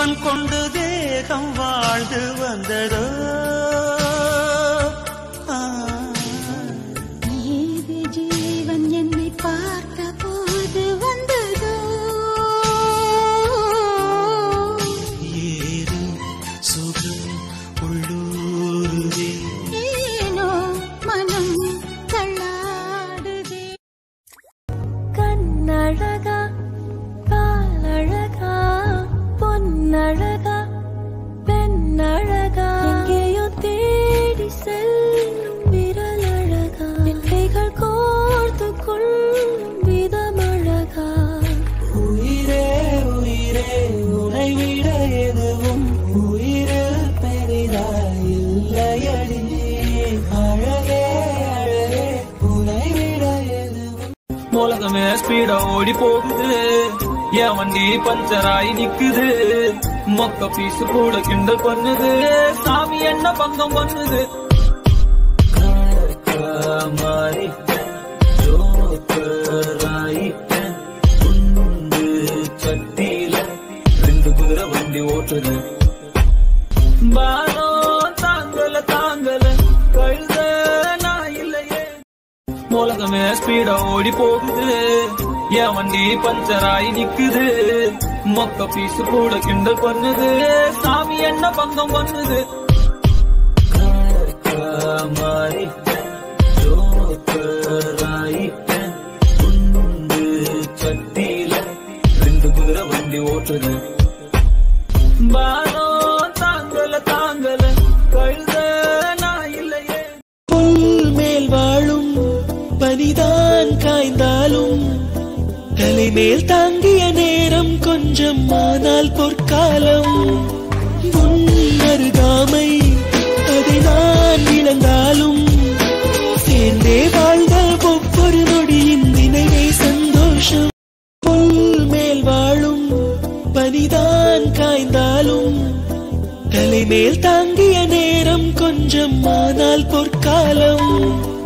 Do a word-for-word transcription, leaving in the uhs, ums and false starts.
ஜீவன் கொண்டு தேகம் வாழ்ந்து வந்ததோ ஏது ஜீவன் என்னை பார்த்த போது வந்ததோ ஏறு சுகம் உள்ளூருவே ஏனோ மனம் தள்ளாடுதே கண்ணழகா பாலழகா பொன்னழகா பெண்ணழகா எங்கேயோ தேடி செல்லும் விரலழகா கைகள் கோர்த்து கொள்ளும் விதமழகா உயிரே உயிரே உனை விட எதுவும் உயிரில் பெரிதாயில்லையடி அழகே அழகே உனை விட எதுவும் உலகமே ஸ்பீடா ஓடி போகுது என் வண்டி பஞ்சராயி நிக்குது மொக்க பீஸ் கூட கிண்டல் பண்ணுது சாமி என்ன பங்கம் பண்ணுது சட்டியில ரெண்டு குதிரை வண்டி ஓட்டுது பாரம் தாங்கல தாங்கல கழுத நான் இல்லையே உலகமே ஸ்பீடா ஓடி போகுது என் வண்டி பஞ்சராயி நிக்குது மொக்க பீஸ் கூட கிண்டல் பண்ணுது சாமி என்ன பங்கம் பண்ணுது சட்டியில ரெண்டு குதிரை வண்டி ஓட்டுது பாரம் தாங்கல தாங்கல கழுத நான் இல்லையே புல் மேல் வாழும் பனிதான் காய்ந்தாலும் தலைமேல் தாங்கிய நேரம் கொஞ்சம் ஆனால் பொற்காலம் முன்னருகாமை அதை நான் இழந்தாலும் சேர்ந்தே வாழ்ந்த ஒவ்வொரு நொடியின் நினைவே சந்தோஷம் புல் மேல் வாழும் பனிதான் காய்ந்தாலும் தலைமேல் தாங்கிய நேரம் கொஞ்சம் ஆனால் பொற்காலம்